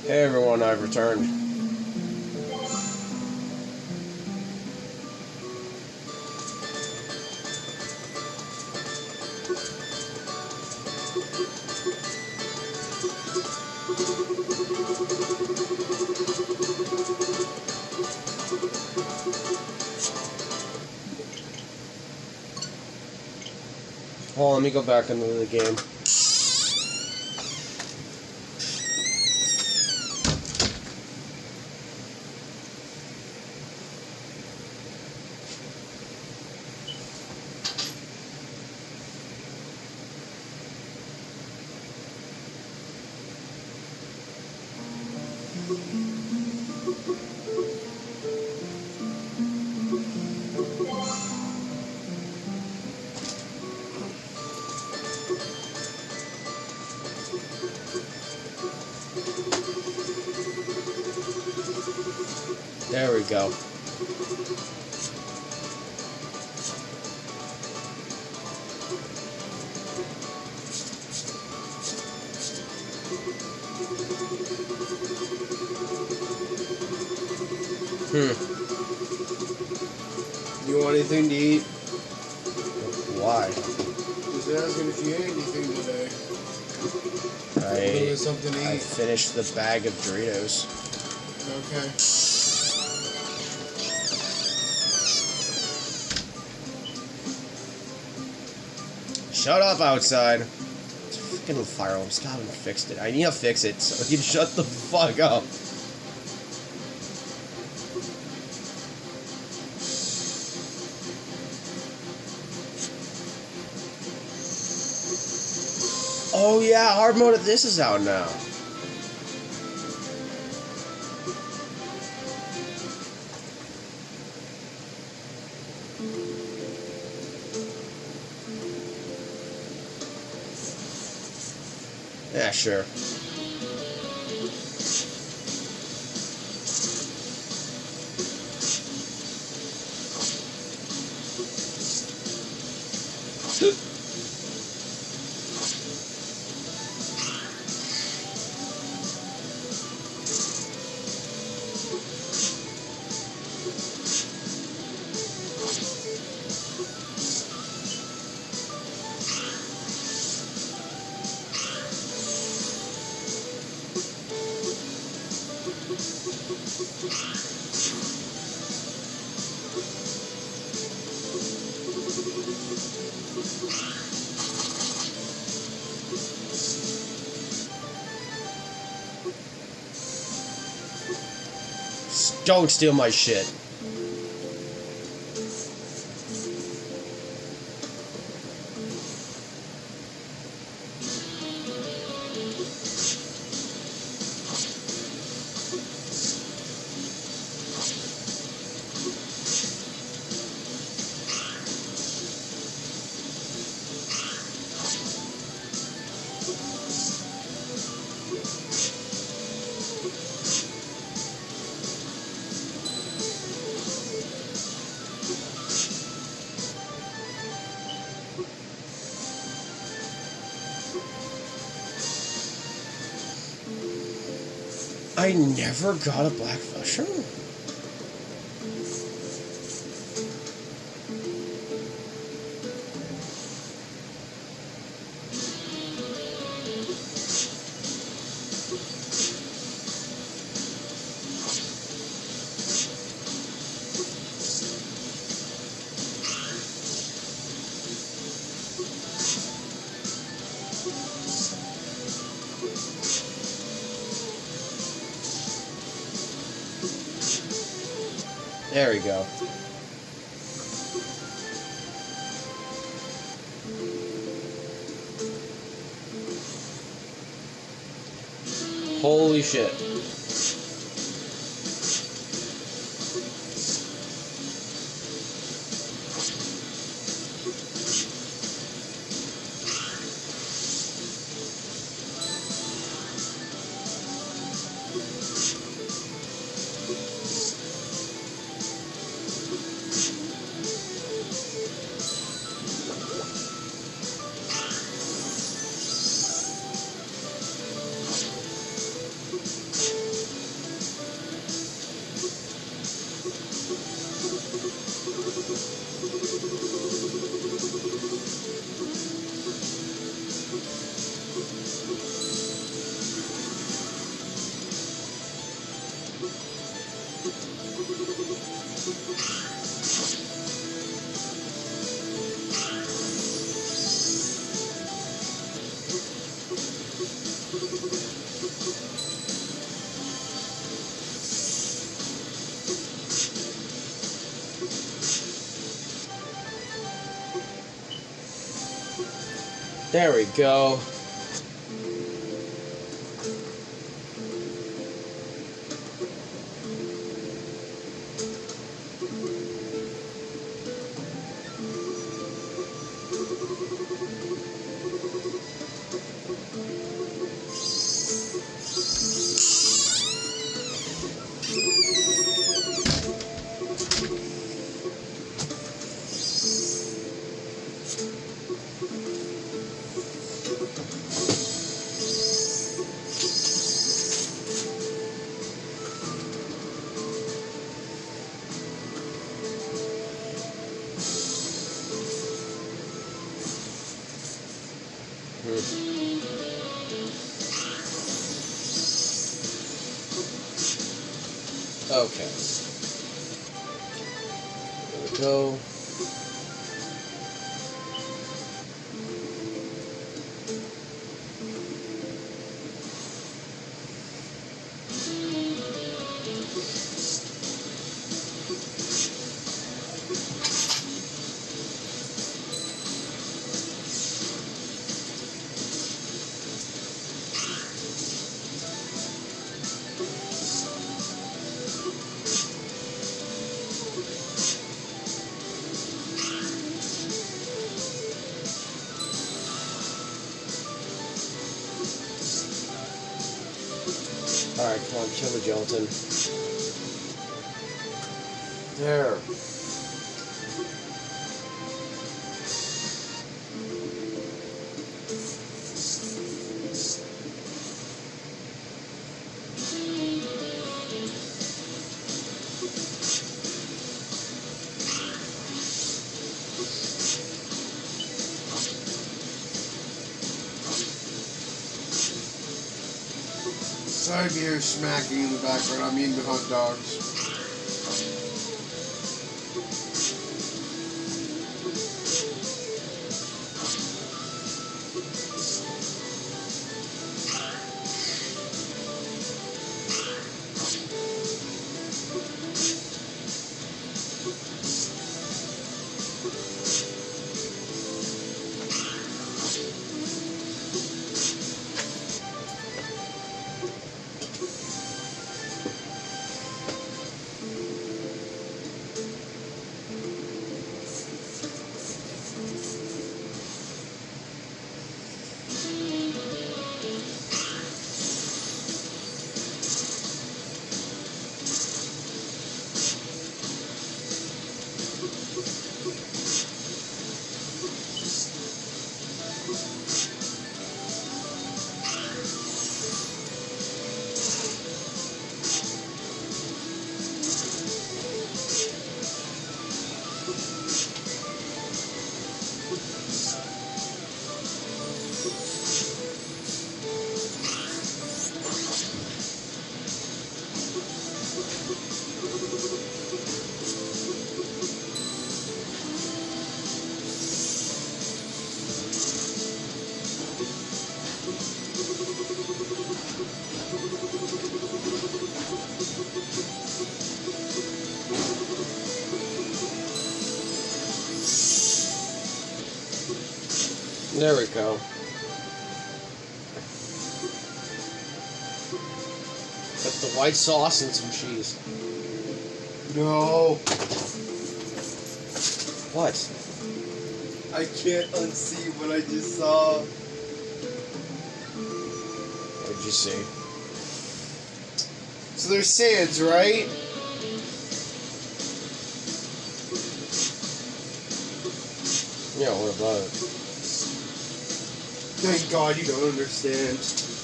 Hey everyone, I've returned. Hold on, let me go back into the game. There we go. You want anything to eat? Why? Just asking if you ate anything today. Something to I eat. finished the bag of Doritos. Okay. Shut up outside. It's freaking fire alarm. Still haven't fixed it. I need to fix it so you can shut the fuck up. Oh yeah, hard mode of this is out now. Yeah, sure. Don't steal my shit. I never got a black mushroom. There we go. Holy shit. There we go. Okay. There we go. Alright, come on, kill the gelatin. There. Sorry if you hear smacking in the background. I'm eating the hot dogs. There we go. Put the white sauce and some cheese. No. What? I can't unsee what I just saw. What did you see? So there's sands, right? Yeah, what about it? Thank God you don't understand.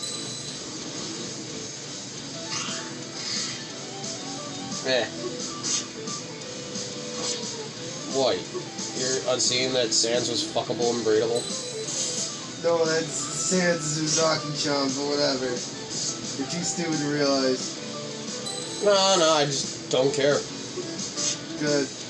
What? You're unseeing that Sans was fuckable and breedable? No, that's Sans Uzaki-chan, but whatever. You're too stupid to realize. No, I just don't care. Good.